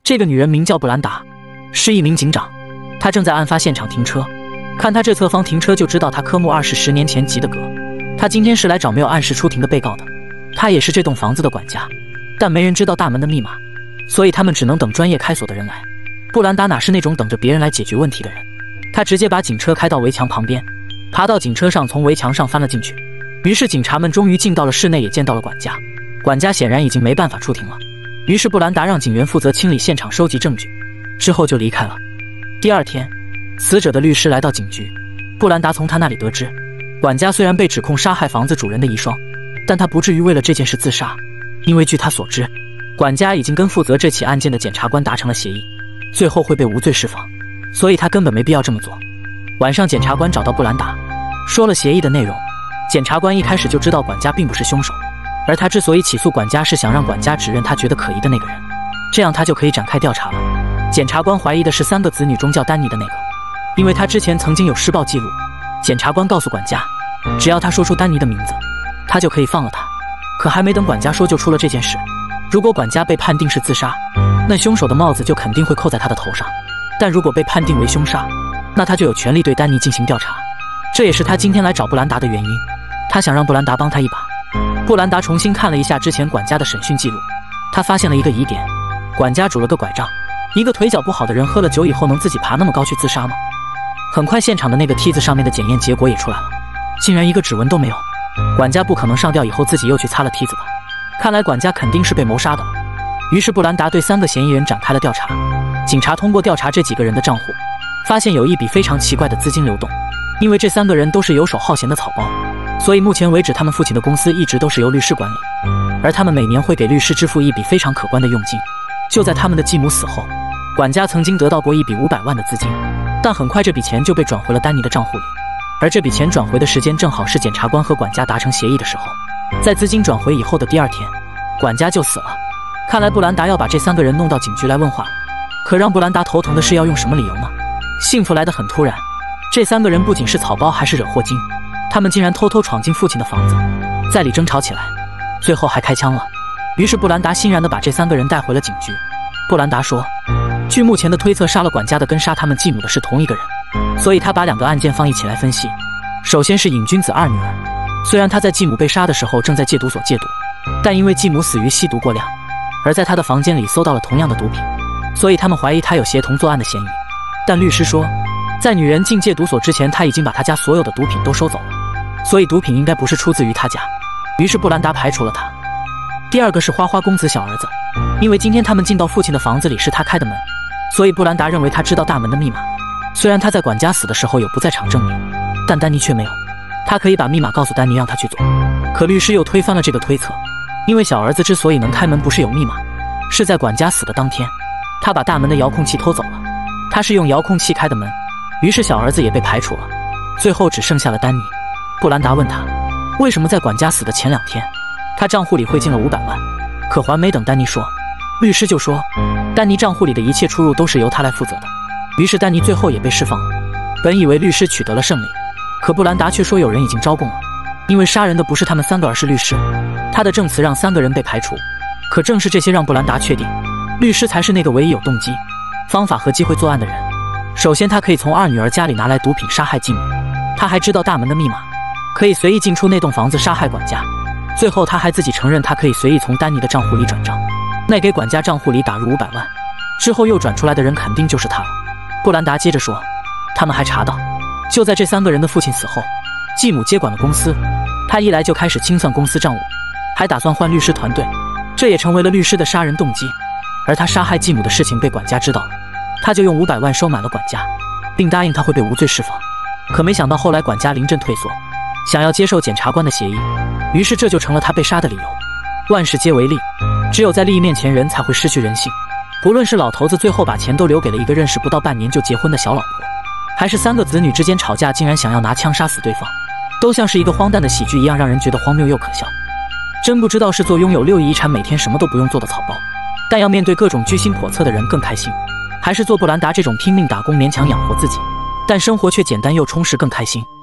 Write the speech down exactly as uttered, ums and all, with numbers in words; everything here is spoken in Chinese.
这个女人名叫布兰达，是一名警长，她正在案发现场停车。看她这侧方停车就知道她科目二是十年前及的格。她今天是来找没有按时出庭的被告的。她也是这栋房子的管家，但没人知道大门的密码，所以他们只能等专业开锁的人来。布兰达哪是那种等着别人来解决问题的人，她直接把警车开到围墙旁边，爬到警车上，从围墙上翻了进去。于是警察们终于进到了室内，也见到了管家。管家显然已经没办法出庭了，于是布兰达让警员负责清理现场，收集证据，之后就离开了。第二天，死者的律师来到警局，布兰达从他那里得知，管家虽然被指控杀害房子主人的遗孀，但他不至于为了这件事自杀，因为据他所知，管家已经跟负责这起案件的检察官达成了协议，最后会被无罪释放，所以他根本没必要这么做。晚上，检察官找到布兰达，说了协议的内容。检察官一开始就知道管家并不是凶手，而他之所以起诉管家，是想让管家指认他觉得可疑的那个人，这样他就可以展开调查了。检察官怀疑的是三个子女中叫丹尼的那个，因为他之前曾经有施暴记录。检察官告诉管家，只要他说出丹尼的名字，他就可以放了他。可还没等管家说，就出了这件事。如果管家被判定是自杀，那凶手的帽子就肯定会扣在他的头上，但如果被判定为凶杀，那他就有权利对丹尼进行调查。这也是他今天来找布兰达的原因，他想让布兰达帮他一把。布兰达重新看了一下之前管家的审讯记录，他发现了一个疑点，管家拄了个拐杖，一个腿脚不好的人喝了酒以后能自己爬那么高去自杀吗？很快现场的那个梯子上面的检验结果也出来了，竟然一个指纹都没有。管家不可能上吊以后自己又去擦了梯子吧，看来管家肯定是被谋杀的了。于是布兰达对三个嫌疑人展开了调查。警察通过调查这几个人的账户，发现有一笔非常奇怪的资金流动。因为这三个人都是游手好闲的草包，所以目前为止他们父亲的公司一直都是由律师管理，而他们每年会给律师支付一笔非常可观的佣金。就在他们的继母死后，管家曾经得到过一笔五百万的资金，但很快这笔钱就被转回了丹尼的账户里，而这笔钱转回的时间正好是检察官和管家达成协议的时候。在资金转回以后的第二天，管家就死了。看来布兰达要把这三个人弄到警局来问话了。可让布兰达头疼的是要用什么理由呢？幸福来得很突然，这三个人不仅是草包，还是惹祸精。他们竟然偷偷闯进父亲的房子，在里争吵起来，最后还开枪了。于是布兰达欣然地把这三个人带回了警局。布兰达说，据目前的推测，杀了管家的跟杀他们继母的是同一个人，所以他把两个案件放一起来分析。首先是瘾君子二女儿，虽然她在继母被杀的时候正在戒毒所戒毒，但因为继母死于吸毒过量，而在她的房间里搜到了同样的毒品，所以他们怀疑她有协同作案的嫌疑。但律师说，在女人进戒毒所之前，他已经把他家所有的毒品都收走了，所以毒品应该不是出自于他家。于是布兰达排除了他。第二个是花花公子小儿子，因为今天他们进到父亲的房子里是他开的门，所以布兰达认为他知道大门的密码。虽然他在管家死的时候有不在场证明，但丹尼却没有，他可以把密码告诉丹尼让他去做。可律师又推翻了这个推测，因为小儿子之所以能开门不是有密码，是在管家死的当天，他把大门的遥控器偷走了，他是用遥控器开的门。于是小儿子也被排除了，最后只剩下了丹尼。布兰达问他，为什么在管家死的前两天，他账户里汇进了五百万，可还没等丹尼说，律师就说，丹尼账户里的一切出入都是由他来负责的。于是丹尼最后也被释放了。本以为律师取得了胜利，可布兰达却说有人已经招供了，因为杀人的不是他们三个，而是律师。他的证词让三个人被排除，可正是这些让布兰达确定，律师才是那个唯一有动机、方法和机会作案的人。首先，他可以从二女儿家里拿来毒品杀害继母，他还知道大门的密码，可以随意进出那栋房子杀害管家。最后他还自己承认，他可以随意从丹尼的账户里转账，那给管家账户里打入五百万，之后又转出来的人肯定就是他了。布兰达接着说，他们还查到，就在这三个人的父亲死后，继母接管了公司，他一来就开始清算公司账务，还打算换律师团队，这也成为了律师的杀人动机。而他杀害继母的事情被管家知道了，他就用五百万收买了管家，并答应他会被无罪释放。可没想到后来管家临阵退缩，想要接受检察官的协议，于是这就成了他被杀的理由。万事皆为利，只有在利益面前，人才会失去人性。不论是老头子最后把钱都留给了一个认识不到半年就结婚的小老婆，还是三个子女之间吵架竟然想要拿枪杀死对方，都像是一个荒诞的喜剧一样，让人觉得荒谬又可笑。真不知道是做拥有六亿遗产每天什么都不用做的草包，但要面对各种居心叵测的人更开心，还是做布兰达这种拼命打工勉强养活自己，但生活却简单又充实更开心。